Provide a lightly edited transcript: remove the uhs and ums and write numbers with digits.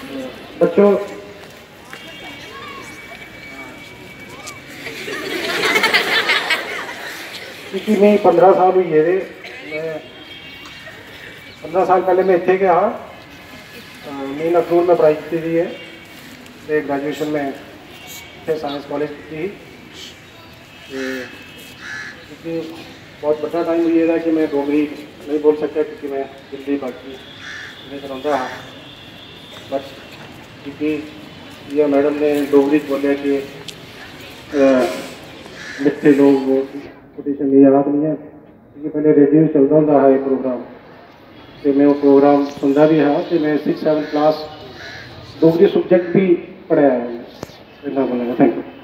बच्चों क्योंकि मैं 15 साल हुई है मैं 15 साल पहले मैं इतने गया हाँ मैं अखनूर में पढ़ाई की थी है ग्रेजुएशन में साइंस कॉलेज की क्योंकि बहुत बड़ा टाइम हुई था कि मैं डोगरी नहीं बोल सकता क्योंकि मैं दिल्ली बाकी नहीं कराता हाँ बट क्योंकि यह मैडम ने डोगरी बोलिया कि मिठे लोग वो कोटेशन याद नहीं है क्योंकि पहले रेडियो चलता होंगे है प्रोग्राम तो मैं वो प्रोग्राम सुनता भी हाँ तो मैं 6-7 क्लास डोगरी सब्जेक्ट भी पढ़ाया है। Thank you.